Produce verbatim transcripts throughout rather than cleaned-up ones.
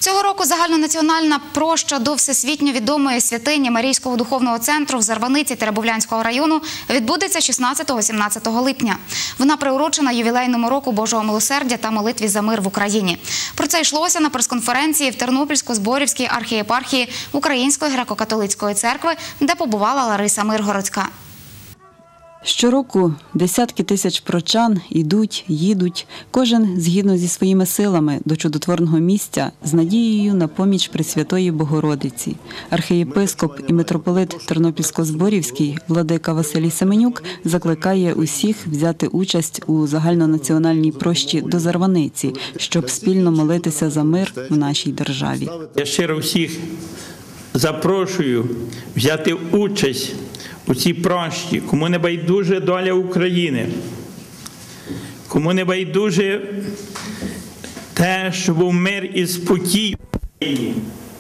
Цього року загальнонаціональна проща до всесвітньо відомої святині Марійського духовного центру в Зарваниці Теребовлянського району відбудеться шістнадцятого-сімнадцятого липня. Вона приурочена ювілейному року Божого милосердя та молитві за мир в Україні. Про це йшлося на прес-конференції в Тернопільсько-Зборівській архієпархії Української греко-католицької церкви, де побувала Лариса Миргородська. Щороку десятки тисяч прочан ідуть, їдуть, кожен згідно зі своїми силами до чудотворного місця з надією на поміч Пресвятої Богородиці. Архієпископ і митрополит Тернопільсько-Зборівський владика Василій Семенюк закликає усіх взяти участь у загальнонаціональній прощі до Зарваниці, щоб спільно молитися за мир в нашій державі. Я щиро всіх запрошую взяти участь у цій прощі, кому не байдуже доля України, кому не байдуже те, що був мир і спокій в Україні.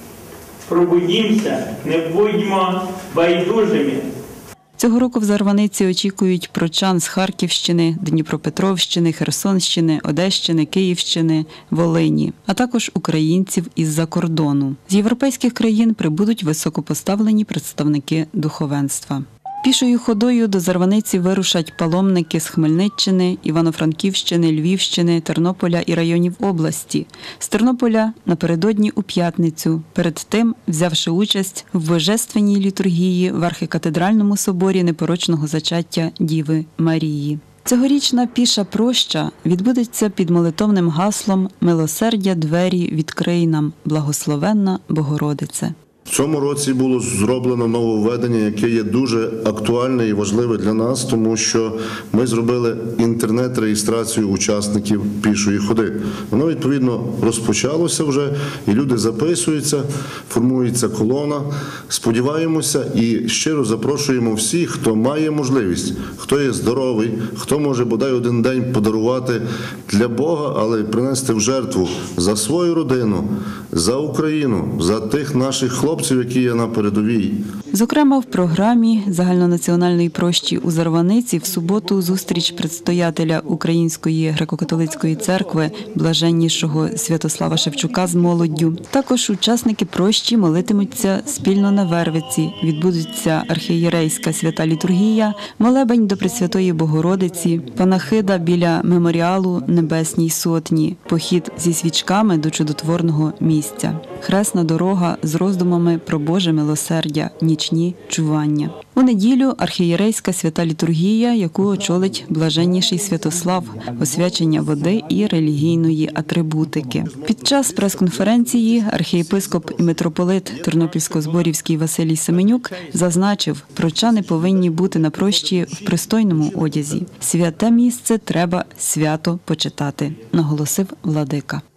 Пробудімося, не будьмо байдужими. Цього року в Зарваниці очікують прочан з Харківщини, Дніпропетровщини, Херсонщини, Одещини, Київщини, Волині, а також українців із-за кордону. З європейських країн прибудуть високопоставлені представники духовенства. Пішою ходою до Зарваниці вирушать паломники з Хмельниччини, Івано-Франківщини, Львівщини, Тернополя і районів області. З Тернополя напередодні у п'ятницю, перед тим взявши участь в божественній літургії в архікатедральному соборі непорочного зачаття Діви Марії. Цьогорічна піша проща відбудеться під молитовним гаслом «Милосердя двері відкрий нам, благословенна Богородице». В цьому році було зроблено нововведення, яке є дуже актуальне і важливе для нас, тому що ми зробили інтернет-реєстрацію учасників пішої ходи. Воно, відповідно, розпочалося вже, і люди записуються, формується колона. Сподіваємося і щиро запрошуємо всіх, хто має можливість, хто є здоровий, хто може бодай один день подарувати для Бога, але принести в жертву за свою родину, за Україну, за тих наших хлопців, які є на передовій. Зокрема, в програмі загальнонаціональної прощі у Зарваниці в суботу зустріч предстоятеля Української греко-католицької церкви блаженнішого Святослава Шевчука з молоддю. Також учасники прощі молитимуться спільно на Вервиці. Відбудеться архієрейська свята літургія, молебень до Пресвятої Богородиці, панахида біля меморіалу Небесній Сотні, похід зі свічками до чудотворного місця, хресна дорога з роздумами про Боже милосердя, нічні чування. У неділю архієрейська свята літургія, яку очолить блаженніший Святослав, освячення води і релігійної атрибутики. Під час прес-конференції архієпископ і митрополит Тернопільсько-Зборівський Василій Семенюк зазначив, прочани повинні бути на прощі в пристойному одязі. Святе місце треба свято почитати, наголосив владика.